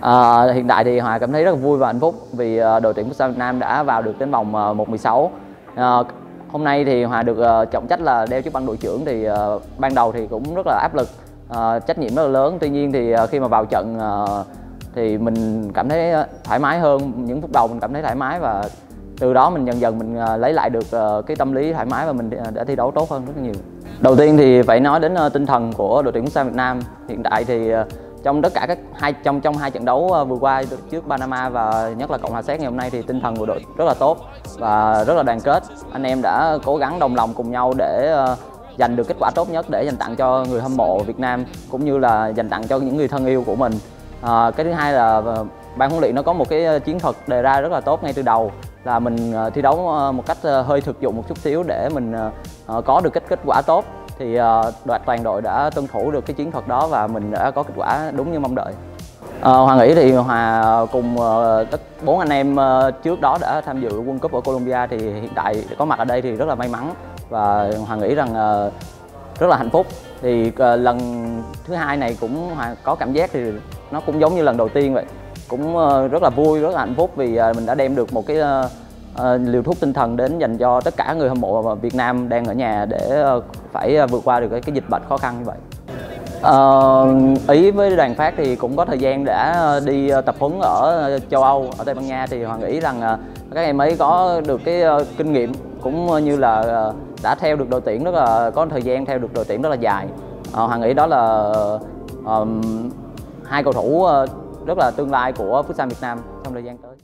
Hiện tại thì Hòa cảm thấy rất là vui và hạnh phúc vì đội tuyển Futsal Việt Nam đã vào được đến vòng 1/16. Hôm nay thì Hòa được trọng trách là đeo chiếc băng đội trưởng thì ban đầu thì cũng rất là áp lực, trách nhiệm rất là lớn. Tuy nhiên thì khi mà vào trận thì mình cảm thấy thoải mái hơn. Những phút đầu mình cảm thấy thoải mái và từ đó mình dần dần mình lấy lại được cái tâm lý thoải mái và mình đã thi đấu tốt hơn rất nhiều. Đầu tiên thì phải nói đến tinh thần của đội tuyển Futsal Việt Nam. Hiện tại thì trong tất cả trong hai trận đấu vừa qua trước Panama và nhất là Cộng hòa Séc ngày hôm nay thì tinh thần của đội rất là tốt và rất là đoàn kết. Anh em đã cố gắng đồng lòng cùng nhau để giành được kết quả tốt nhất để dành tặng cho người hâm mộ Việt Nam cũng như là dành tặng cho những người thân yêu của mình. Cái thứ hai là ban huấn luyện nó có một cái chiến thuật đề ra rất là tốt ngay từ đầu, là mình thi đấu một cách hơi thực dụng một chút xíu để mình có được kết quả tốt. Thì toàn đội đã tuân thủ được cái chiến thuật đó và mình đã có kết quả đúng như mong đợi. Hòa nghĩ thì Hòa cùng tất 4 anh em trước đó đã tham dự World Cup ở Colombia thì hiện tại có mặt ở đây thì rất là may mắn và Hòa nghĩ rằng rất là hạnh phúc. Thì lần thứ hai này cũng Hòa có cảm giác thì nó cũng giống như lần đầu tiên vậy, cũng rất là vui, rất là hạnh phúc vì mình đã đem được một cái liều thuốc tinh thần đến dành cho tất cả người hâm mộ Việt Nam đang ở nhà để phải vượt qua được cái dịch bệnh khó khăn như vậy. Ý với đoàn Phát thì cũng có thời gian đã đi tập huấn ở châu Âu, ở Tây Ban Nha thì Hòa nghĩ rằng các em ấy có được cái kinh nghiệm cũng như là đã theo được đội tuyển rất là có thời gian theo được đội tuyển rất là dài. Hòa nghĩ đó là hai cầu thủ rất là tương lai của Futsal Việt Nam trong thời gian tới.